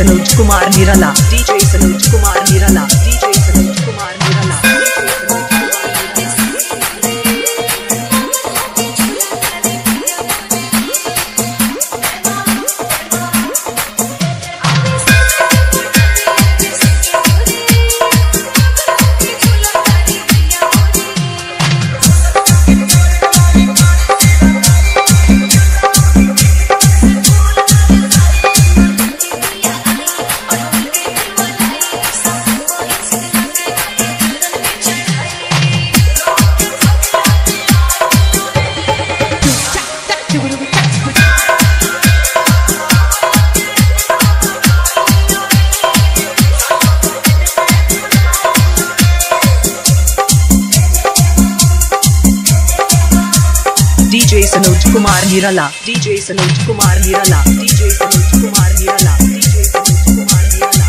Sanoj Kumar Nirala, DJ Sanoj Kumar Nirala, DJ Sanoj Kumar Nirala. DJ Sanoj Kumar Nirala, DJ Sanoj Kumar Nirala, DJ Sanoj Kumar Nirala, DJ Sanoj Kumar Nirala.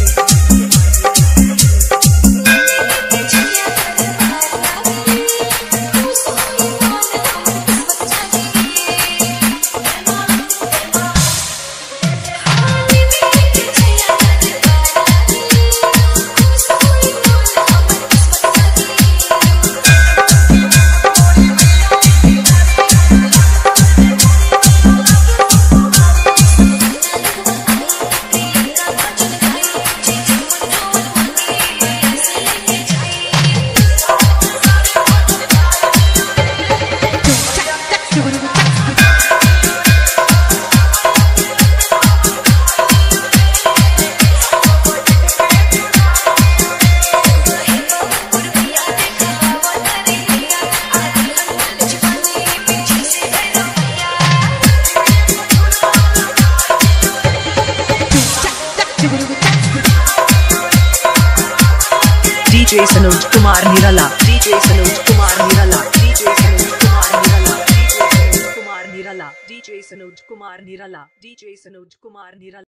DJ Sanoj Kumar Nirala, DJ Sanoj Kumar Nirala, DJ Sanoj Kumar Nirala, DJ Sanoj Kumar Nirala, DJ Sanoj Kumar Nirala, DJ Sanoj Kumar Nirala.